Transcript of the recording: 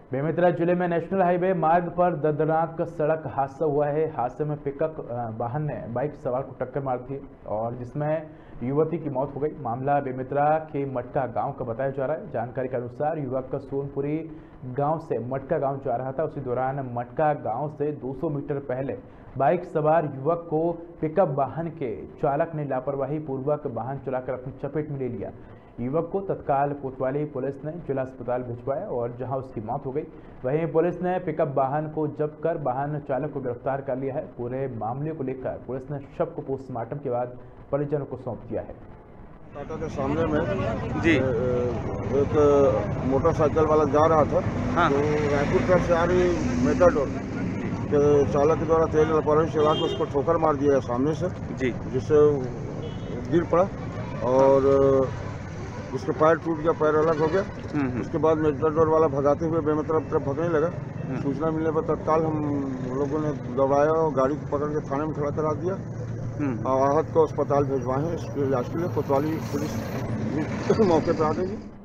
बेमेतरा जिले में national highway मार्ग पर दर्दनाक सड़क हादसा हुआ है। हादसे में पिकअप वाहन ने बाइक सवार को टक्कर मार दी और जिसमें युवती की मौत हो गई। मामला बेमेतरा के मटका गांव का बताया जा रहा है। जानकारी के अनुसार युवक का सोनपुरी गांव से मटका गांव जा रहा था। उसी दौरान मटका गांव से 200 मीटर पहले बाइक सवार युवक को पिकअप वाहन के चालक ने लापरवाही पूर्वक वाहन चलाकर अपनी चपेट में ले लिया। युवक को तत्काल कोतवाली पुलिस ने जिला अस्पताल भिजवाया और जहां उसकी मौत हो गई। वहीं पुलिस ने पिकअप वाहन को जब्त कर वाहन चालक को गिरफ्तार कर लिया है। पूरे मामले को लेकर पुलिस ने शव को पोस्टमार्टम के बाद परिजनों को सौंप दिया है। टाटा के सामने में जी एक मोटरसाइकिल वाला जा रहा था। हाँ। तो रायपुर तरफ से आ रही मेटाडोर के चालक के द्वारा तेज लापरवाही से आकर उसको ठोकर मार दिया है सामने से, जी जिससे गिर पड़ा और उसके पैर टूट गया, पैर अलग हो गया। उसके बाद मेटाडोर वाला भगाते हुए बेमेतरा तरफ भगने लगा। सूचना मिलने पर तत्काल हम लोगों ने दौड़ाया और गाड़ी को पकड़ के थाने में खड़ा करा दिया और आहत को अस्पताल भिजवाए हैं इसके इलाज के लिए। कोतवाली पुलिस मौके पर आ गई।